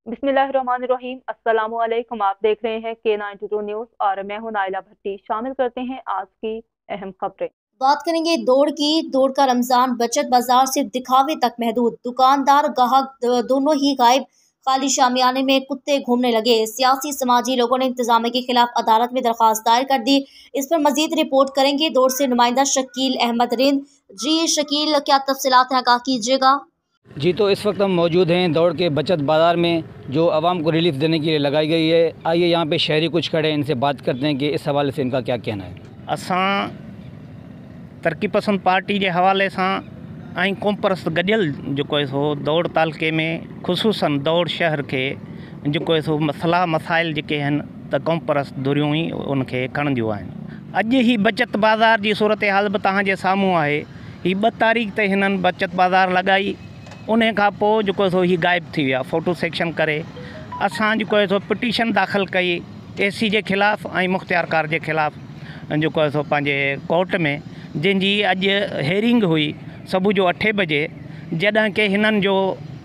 बिस्मिल्लाहिर्रहमानिर्रहीम। अस्सलामुअलैकुम। आप देख रहे हैं K92 न्यूज़ और मैं हूं नाइला भट्टी। शामिल करते हैं आज की अहम खबरें। बात करेंगे दौड़ की। दौड़ का रमजान बचत बाजार सिर्फ दिखावे तक महदूद, दुकानदार ग्राहक दोनों ही गायब, खाली शामियाने में कुत्ते घूमने लगे। सियासी समाजी लोगों ने इंतजामिया के खिलाफ अदालत में दरखास्त दायर कर दी। इस पर मजीद रिपोर्ट करेंगे दौड़ से नुमाइंदा शकील अहमद रिंद। जी शकील, क्या तफसीलात हैं, आगाह कीजिएगा। जी, तो इस वक्त हम मौजूद हैं दौड़ के बचत बाज़ार में, जो आवाम को रिलीफ देने के लिए लगाई गई है। आइए यहाँ पे शहरी कुछ खड़े हैं, इनसे बात करते हैं कि इस हवाले से इनका क्या कहना है। असां तरक्की पसंद पार्टी के हवाले से ऐं क़ौम परस्त गॾियल जेको सो दौड़ तालुके में ख़ुसूसन दौड़ शहर के जेको सो मसला मसाइल जेके आहिनि त क़ौम परस्त धुरियूं ई उनखे खणंदियूं आहिनि। अॼु ही बचत बाज़ार जी सूरत हाल बि तव्हांजे साम्हूं आहे। ही 2 तारीख़ ते हिननि बचत बाज़ार लॻाई, उन खां पोइ जेको सो ही गायब थी विया। फ़ोटो सेक्शन करे असां जेको सो पिटीशन दाख़िल कई AC जे ख़िलाफ़ ऐं मुख़्तियार कार जे ख़िलाफ़ जेको सो पंहिंजे कोर्ट में, जंहिंजी अॼु हेयरिंग हुई सुबुह जो 8 बजे, जॾहिं कि हिननि जो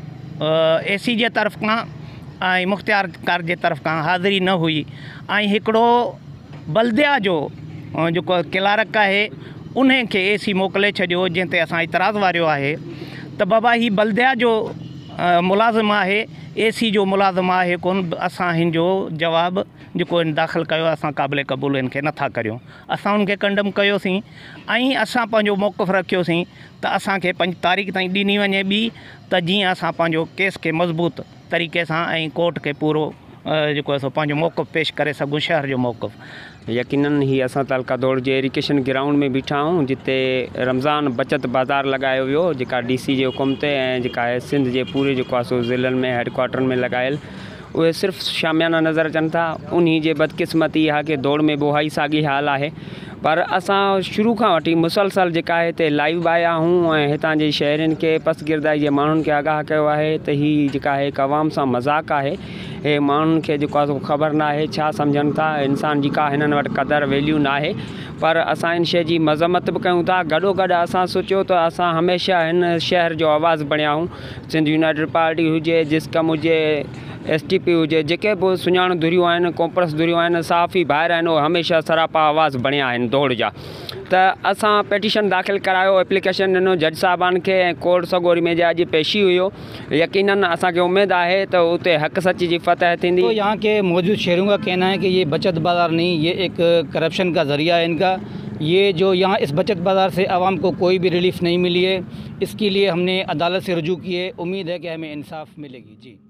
AC जे तरफ़ खां ऐं मुख़्तियार कार जे तरफ़ खां हाज़िरी न हुई। ऐं हिकिड़ो बल्दिया जो जेको क्लार्क आहे उन खे AC मोकिले छॾियो, जंहिं ते असां इतराज़ वारियो आहे त बाबा ही बल्दिया जो मुलाज़िम आहे, AC जो मुलाज़िम आहे कोन। असां हिन जो जवाबु जेको दाख़िल कयो, असां क़ाबिल क़बूल इनखे नथा करियूं। असां उनखे कंडम कयोसीं ऐं असां पंहिंजो मौक़िफ़ रखियोसीं त असांखे 5 तारीख़ ताईं ॾिनी वञे ॿी, त जीअं असां पंहिंजो केस खे मज़बूत तरीक़े सां ऐं कोर्ट खे पूरो जेको सो पंहिंजो मौक़िफ़ पेश करे सघूं, शहर जो मौक़िफ़। यकीनन ही असां तालका दौड़ जे एरिकेशन ग्राउंड में बीठा आहियूं, जिते रमज़ान बचत बाज़ार लगायो वियो, जेका DC जे हुकुम ते ऐं जेका आहे सिंध जे पूरे जेको आहे सो ज़िलनि में हेडक्वार्टर में लॻायल, उहे सिर्फ़ु शामियाना नज़र अचनि था। उन्ही जे बदकिस्मती इहा कि दौड़ में बोहाई साॻी हाल आहे। पर असां शुरू खां वठी मुसलसल जेका आहे हिते लाइव आया आहियूं ऐं हितां जे शहरनि खे, पसगिरदाई जे माण्हुनि खे आगाह कयो आहे त हीअ जेका आहे हिकु आवाम सां मज़ाक़ आहे। हे माण्हुनि खे जेको आहे ख़बर न आहे छा सम्झनि था, इंसान जी का हिननि वटि क़दुरु वैल्यू न आहे। पर असां इन शइ जी मज़म्मत बि कयूं था। गॾोगॾु असां सोचियो त असां हमेशह हिन शहर जो आवाज़ु बणिया आहियूं। सिंध यूनाइटेड पार्टी हुजे, जिस्कम हुजे, STP हुजे, जेके बि सुञाण धुरियूं आहिनि, कॉम्प्रेस धुरियूं आहिनि, साफ़ी ॿाहिरि आहिनि, उहे हमेशह सरापा आवाज़ बणिया आहिनि दौड़ जा। त असां पिटीशन दाख़िल करायो, एप्लीकेशन ॾिनो जज साहिबान खे, ऐं कोर्ट सगोरी में जे अॼु पेशी हुयो। यकीनन असांखे उमेदु आहे त उते हक़ सच जी फतह थींदी। तो यहाँ के मौजूद शहरों का कहना है कि ये बचत बाज़ार नहीं, ये एक करप्शन का ज़रिया है इनका। ये जो यहाँ इस बचत बाज़ार से आवाम को कोई भी रिलीफ नहीं मिली है, इसके लिए हमने अदालत से रुजू किए। उम्मीद है कि हमें इंसाफ मिलेगी। जी।